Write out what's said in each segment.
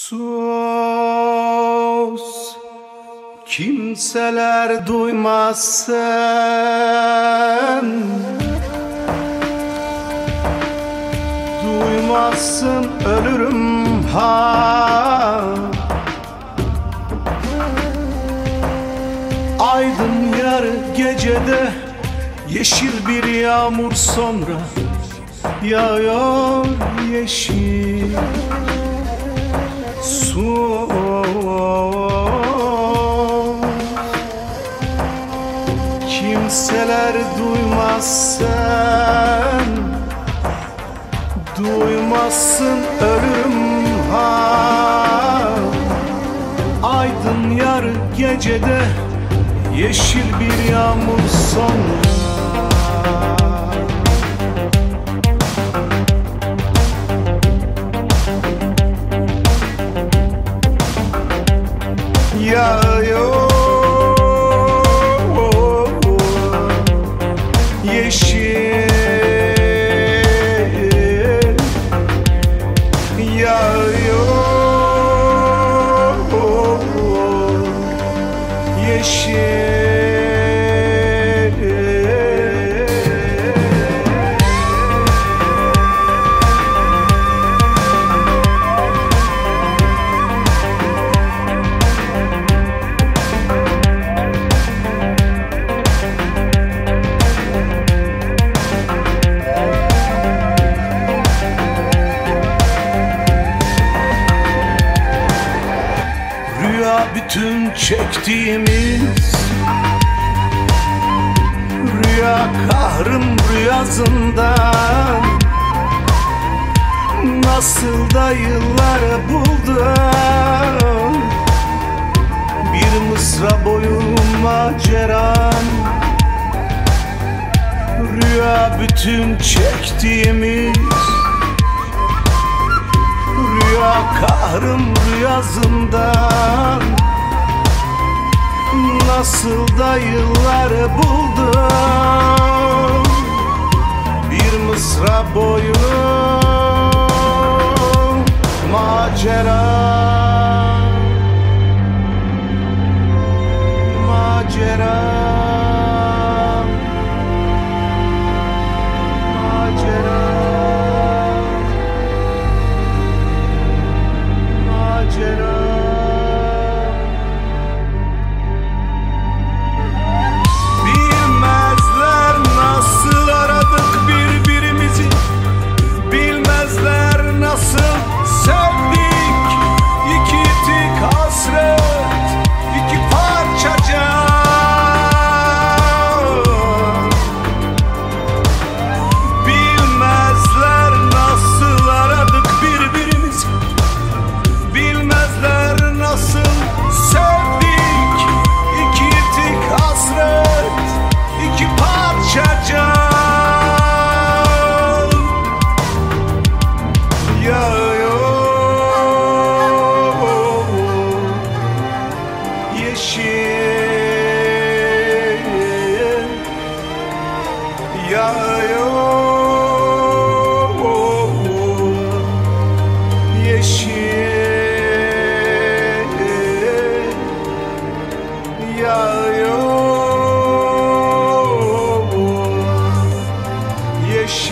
Sus, kimseler duymazsın, duymazsın ölürüm ha. Aydın yarı gecede yeşil bir yağmur sonra yağıyor yeşil. Sus, kimseler duymazsın, duymazsın ölüm ha. Aydın yarı gecede yeşil bir yağmur sonra yağıyor yeşil, yağıyor yeşil. Bütün çektiğimiz rüya kahrım rüyasından nasıl da yıllar buldu. Bir mısra boyu maceran, rüya bütün çektiğimiz rüya kahrım rüyasından nasıl da yıllar buldu. Bir mısra boyu macera, macera, macera, macera.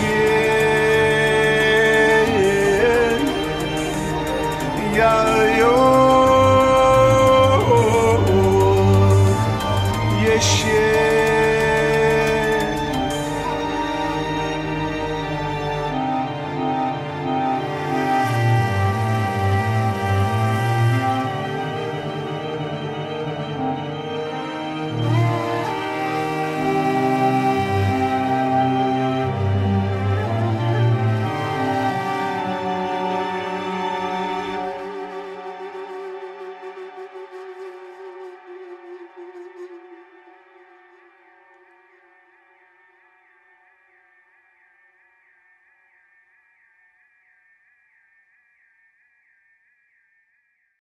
Yeah,